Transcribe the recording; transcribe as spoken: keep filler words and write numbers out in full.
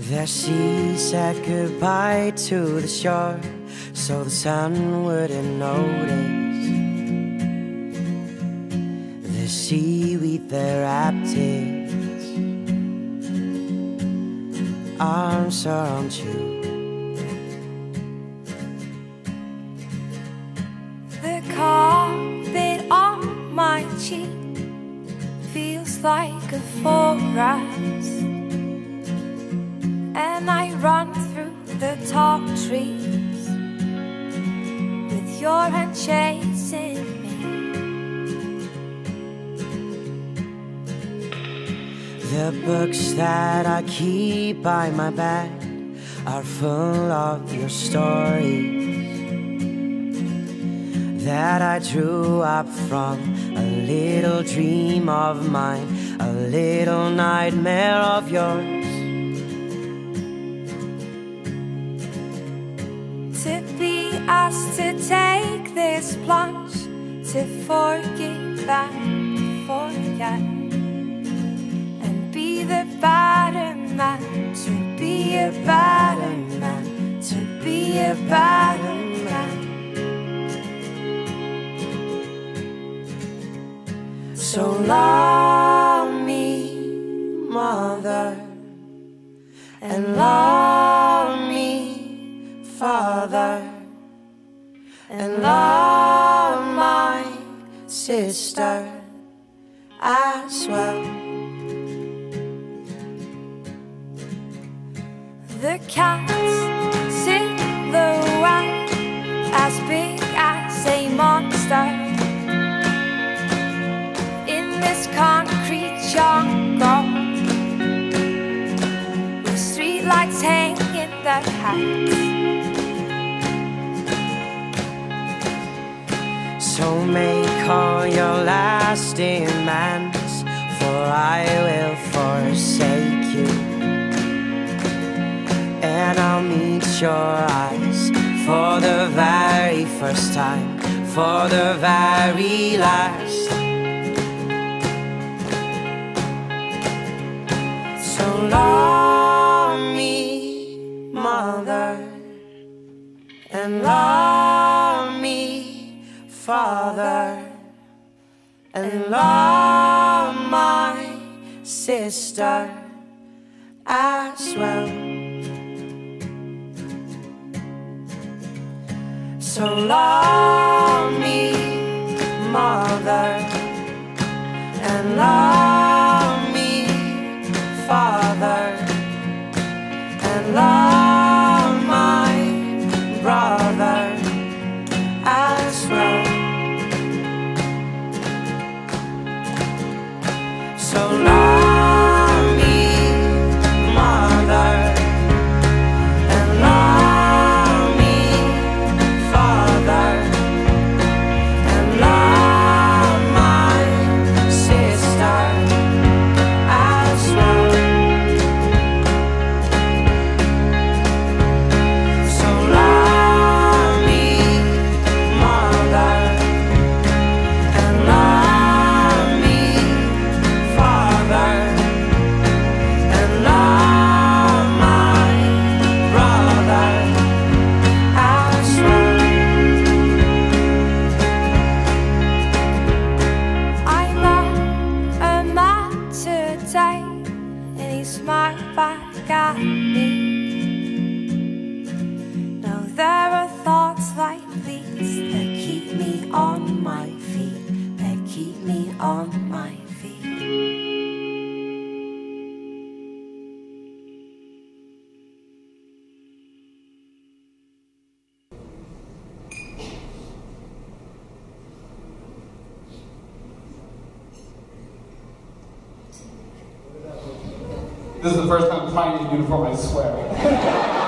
The sea said goodbye to the shore, so the sun wouldn't notice. The seaweed there wrapped its arms around you. The carpet on my cheek feels like a forest, and I run through the tall trees with your hand chasing me. The books that I keep by my bed are full of your stories that I drew up from a little dream of mine, a little nightmare of yours. To be asked to take this plunge, to forgive and forget, and be the better man, to be a better man, to be a better man. So love me, Mother, and love me, Father, and love my sister as well. The cat's silhouette as big as a monster in this concrete jungle, with streetlights hanging their heads. So make all your lasting amends, for I will forsake you, and I'll meet your eyes for the very first time, for the very last. So love me, Mother, and love me, Father, and love my sister as well. So love me, Mother, and love me, Father, and love my brother as well. So love me, Mother, and love me, Father, and love my sister as well. So love me, Mother, and love me, Father, and love my brother as well. I met a man today, and he smiled back at me. Now there are thoughts like these that keep me on my feet, that keep me on my feet. This is the first time trying in uniform, I swear.